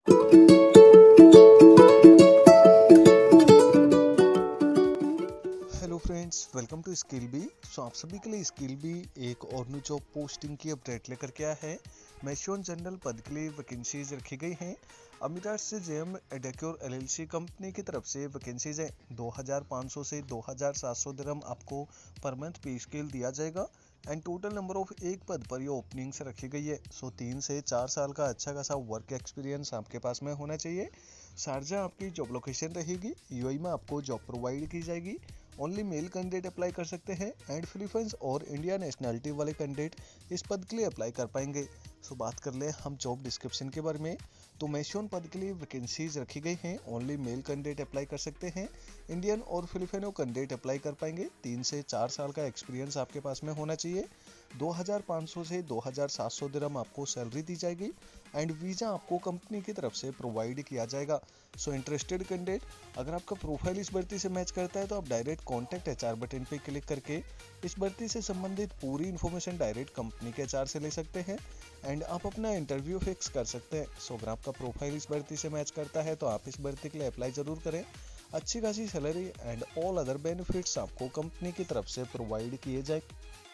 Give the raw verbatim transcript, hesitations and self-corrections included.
Hello friends, welcome to Skill Bee. So आप सभी के लिए स्किल बी एक और न्यू जॉब पोस्टिंग की अपडेट लेकर के आया है। मेसोन जनरल पद के लिए वैकेंसीज रखी गई हैं। अमिरात से जेएम एडेक्योर एलएलसी कंपनी की तरफ से वैकेंसीज हैं। दो हज़ार पाँच सौ से दो हज़ार सात सौ दिरहम आपको पर मंथ पे स्केल दिया जाएगा एंड टोटल नंबर ऑफ एक पद पर ये ओपनिंग्स रखी गई है। सो तीन से चार साल का अच्छा खासा वर्क एक्सपीरियंस आपके पास में होना चाहिए। शारजा आपकी जॉब लोकेशन रहेगी। यूएई में आपको जॉब प्रोवाइड की जाएगी। ओनली मेल कैंडिडेट अप्लाई कर सकते हैं एंड फिलीपींस और इंडिया नेशनलिटी वाले कैंडिडेट इस पद के लिए अप्लाई कर पाएंगे। सो बात कर ले हम जॉब डिस्क्रिप्शन के बारे में, तो मेसोन पद के लिए वैकेंसीज रखी गई हैं। ओनली मेल कैंडिडेट अप्लाई कर सकते हैं। इंडियन और फिलिपिनो कैंडिडेट अप्लाई कर पाएंगे। तीन से चार साल का एक्सपीरियंस आपके पास में होना चाहिए। दो हज़ार पाँच सौ से दो हज़ार सात सौ दिरहम आपको सैलरी दी जाएगी एंड वीज़ा आपको कंपनी की तरफ से प्रोवाइड किया जाएगा। सो इंटरेस्टेड कैंडिडेट, अगर आपका प्रोफाइल इस भर्ती से मैच करता है तो आप डायरेक्ट कॉन्टैक्ट एचआर बटन पे क्लिक करके इस भर्ती से संबंधित पूरी इन्फॉर्मेशन डायरेक्ट कंपनी के एचआर से ले सकते हैं एंड आप अपना इंटरव्यू फिक्स कर सकते हैं। सो अगर आपका प्रोफाइल इस भर्ती से मैच करता है तो आप इस भर्ती के लिए अप्लाई जरूर करें। अच्छी खासी salary and all other benefits आपको कंपनी की तरफ से प्रोवाइड किए जाए।